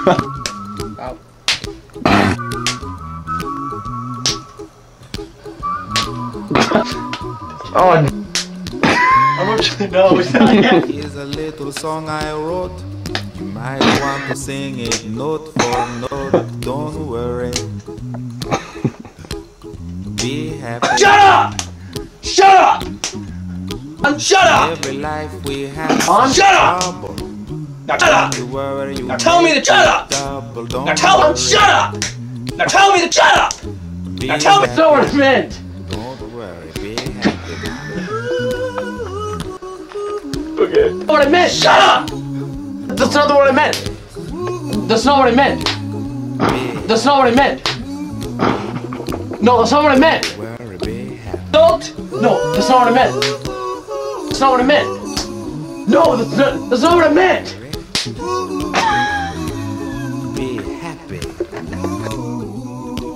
Out. Oh, no. Here's a little song I wrote. You might want to sing it note for note. Don't worry. Be happy. Shut up! Shut up! Shut up! Every life we have. Shut up! Now shut up! Now tell me to shut up! Now tell him shut up! Now tell me to shut up! Now tell me that's not what it meant! Don't worry, be happy. Okay. What I meant! Shut up! That's not what I meant! That's not what I meant! That's not what I meant! No, that's not what I meant! Worry, be happy. Don't! No, that's not what I meant! That's not what I meant! No, that's not what I meant! Be happy.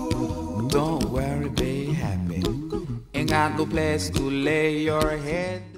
Don't worry, be happy. Ain't got no place to lay your head.